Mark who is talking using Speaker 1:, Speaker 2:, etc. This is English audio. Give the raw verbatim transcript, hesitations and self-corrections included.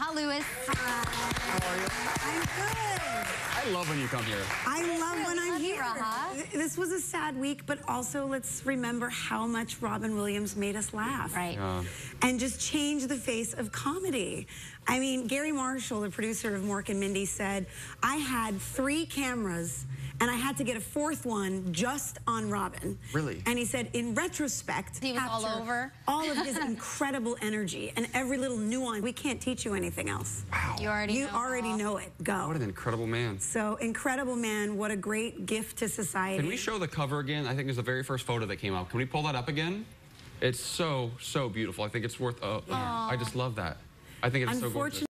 Speaker 1: Hi, Lewis.
Speaker 2: Hi.
Speaker 3: How are you?
Speaker 2: I'm good.
Speaker 3: I love when you come here.
Speaker 2: I love when I'm
Speaker 1: love you,
Speaker 2: here.
Speaker 1: Raha.
Speaker 2: This was a sad week, but also let's remember how much Robin Williams made us laugh.
Speaker 1: Right.
Speaker 3: Yeah.
Speaker 2: And just change the face of comedy. I mean, Gary Marshall, the producer of Mork and Mindy, said, I had three cameras and I had to get a fourth one just on Robin.
Speaker 3: Really?
Speaker 2: And he said, in retrospect,
Speaker 1: He was all
Speaker 2: capture
Speaker 1: over?
Speaker 2: all of his incredible energy and every little nuance. We can't teach you anything else.
Speaker 3: Wow.
Speaker 1: You already
Speaker 2: You
Speaker 1: know.
Speaker 2: already know it. Go.
Speaker 3: What an incredible man.
Speaker 2: So, incredible man. What a great gift to society.
Speaker 3: Can we show the cover again? I think it was the very first photo that came out. Can we pull that up again? It's so, so beautiful. I think it's worth, uh, I just love that. I think it's so gorgeous.